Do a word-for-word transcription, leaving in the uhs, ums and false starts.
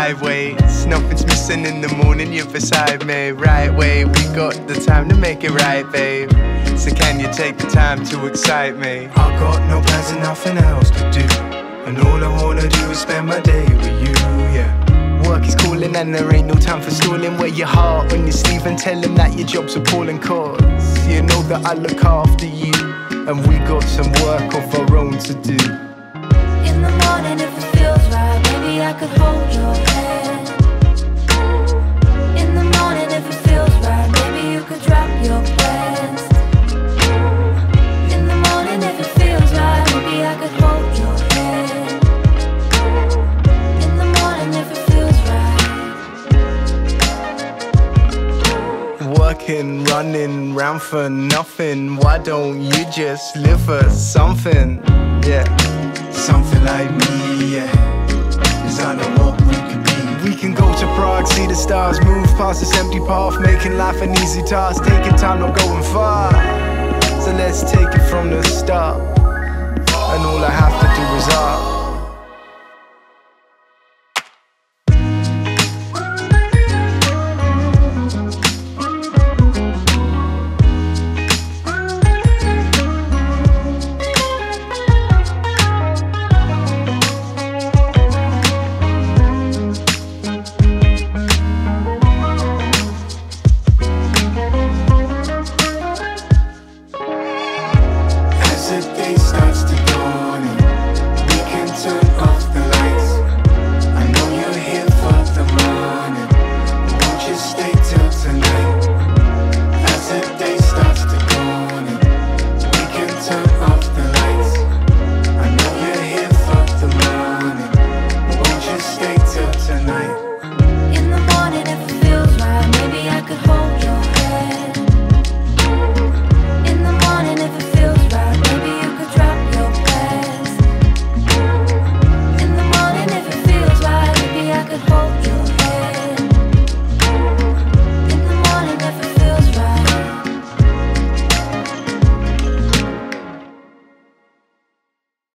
sideways. Nothing's missing in the morning, you're beside me. Right way, we got the time to make it right, babe. So can you take the time to excite me? I got no plans and nothing else to do, and all I wanna do is spend my day with you, yeah. Work is calling and there ain't no time for stalling. Wear your heart on your sleeve and tell him that your job's appalling, cause you know that I look after you, and we got some work of our own to do. In the morning if it feels right, maybe I could hold your hand. In the morning if it feels right, maybe you could drop your plans. In the morning if it feels right, maybe I could hold your hand. In the morning if it feels right. Working, running round for nothing. Why don't you just live for something? Yeah. Something like me, yeah. Cause I know what we could be. We can go to Prague, see the stars, move past this empty path, making life an easy task, taking time, not going far. So let's take it from the start, and all I have to do is ask.